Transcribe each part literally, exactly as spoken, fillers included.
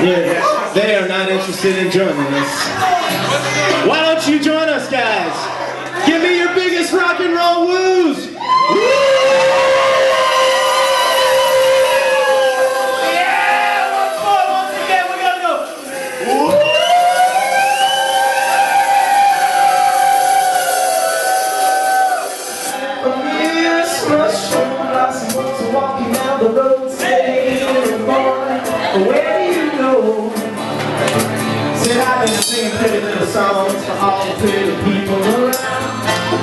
Yeah, they are not interested in joining us. Why don't you join us, guys? Give me your biggest rock and roll woos! Woo! Yeah, once more, once again, we're gonna go. Woo! Walking down the road, saying, boy, where do you go? Said I've been singing pretty little songs for all the pretty people around,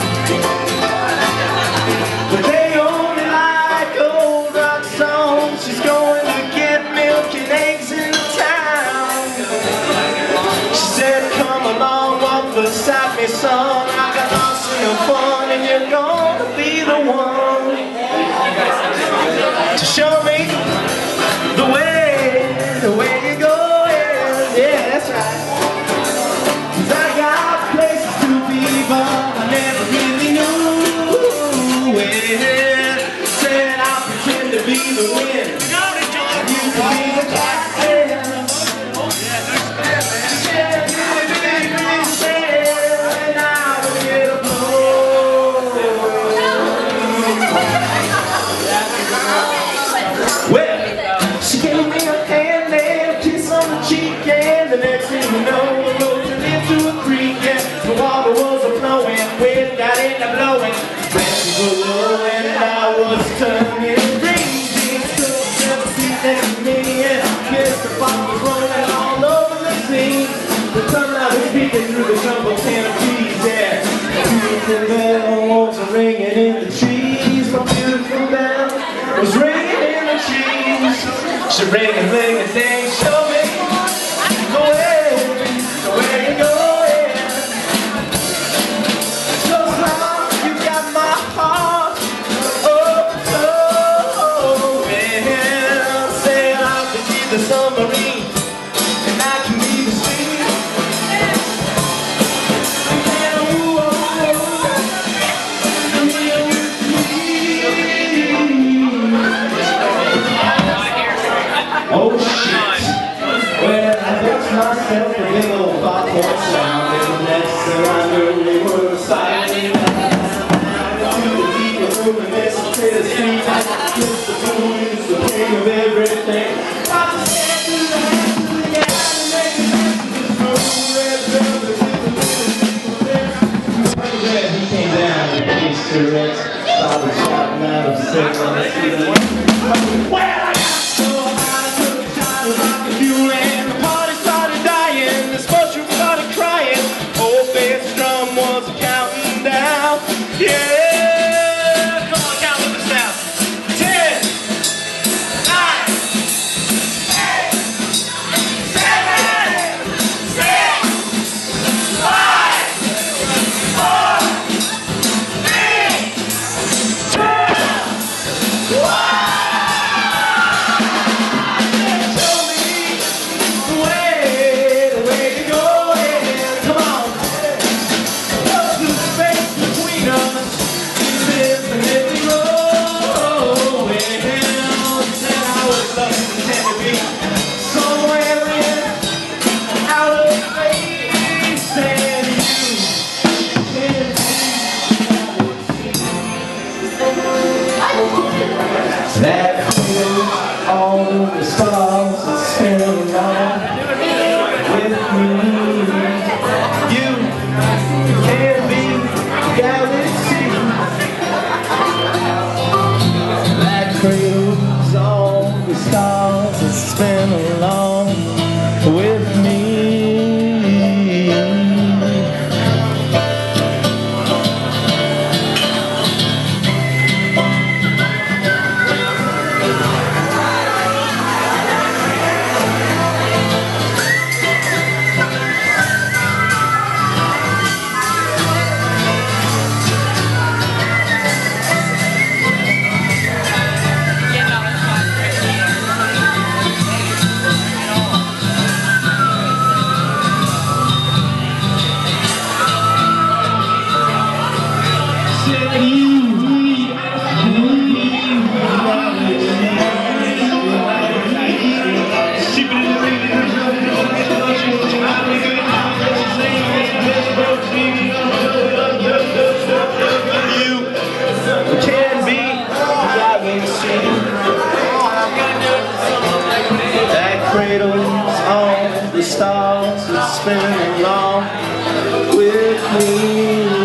but they only like old rock songs. She's going to get milk and eggs in town. She said, come along, walk beside me, son. I got lots of fun, and you're gonna be the one to show me the way, the way you're going. Yeah, that's right. 'Cause I got places to be, but I never really knew. Well, said I'll pretend to be the wind, you can be the captain. Yeah, you can be the sail, and I will get a blow. Well, she gave me a hand and a kiss on the cheek, and the next thing you know, we rode into a creek, and the water was a-flowing, wind got into blowing, branches were low, and I was turning green. Jeans took seven feet next to me, and Mister Fox was rolling all over the scene. The sunlight was peeking through the jumbo canopies, yeah. Beautiful bells were ringing in the trees. My beautiful bell was ringing in the trees. She ring and ring and ding, show me the way, the way you're going. So long, you got my heart. Oh, oh, well, said I could be the submarine, and I can be the stream. Oh shit! Well, I got myself a big old popcorn sound, and the next thing I knew, we were silent. To the deeper room and listen to the street, kiss the moon, is the king of everything. I just can't do that, do the guy to make it this room, red velvet with the little people there. Red, he came down with his cigarettes, started shouting out of sick on the ceiling. Well, I got so high, took a shot of rocket fuel, and the party started dying. The sports room started crying. Old bass drum was counting down. Yeah, come on, count with us now. Ten, nine, eight, seven, six, five, four, three, two, one. That feels all the stars that spin along with me. You can be galaxy. That cradles all the stars that spin along with me. cradles on the stars and spinning along with me.